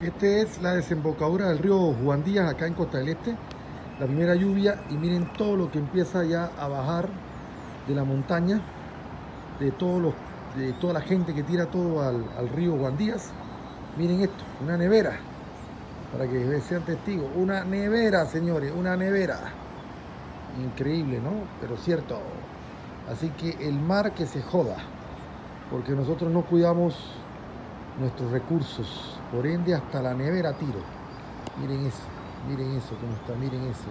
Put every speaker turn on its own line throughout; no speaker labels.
Esta es la desembocadura del río Juan Díaz acá en Costa del Este. La primera lluvia y miren todo lo que empieza ya a bajar de la montaña, de toda la gente que tira todo al río Juan Díaz. Miren esto, una nevera, para que sean testigos. Una nevera, señores, una nevera. Increíble, ¿no? Pero cierto. Así que el mar que se joda, porque nosotros no cuidamos nuestros recursos, por ende hasta la nevera tiro. Miren eso cómo está, miren eso,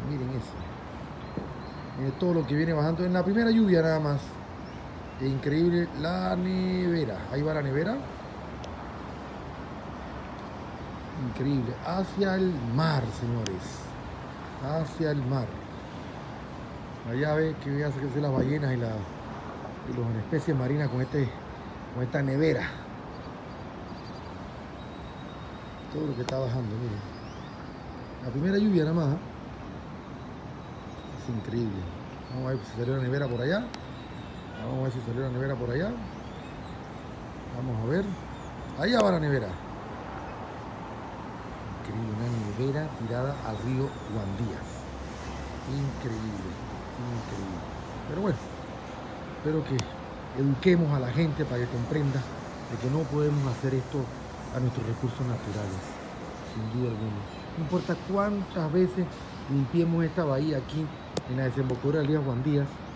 miren todo lo que viene bajando en la primera lluvia nada más. Es increíble la nevera, ahí va la nevera, increíble, hacia el mar, señores, hacia el mar. Allá ve que hace crecer las ballenas y las especies marinas con esta nevera. Todo lo que está bajando, miren. La primera lluvia nada más, ¿eh? Es increíble. Vamos a ver si salió la nevera por allá. Vamos a ver si salió la nevera por allá. Vamos a ver. Allá va la nevera. Increíble, una nevera tirada al río Juan Díaz. Increíble, increíble. Pero bueno, espero que eduquemos a la gente para que comprenda de que no podemos hacer esto a nuestros recursos naturales, sin duda alguna. No importa cuántas veces limpiemos esta bahía aquí en la desembocadura del río Juan Díaz,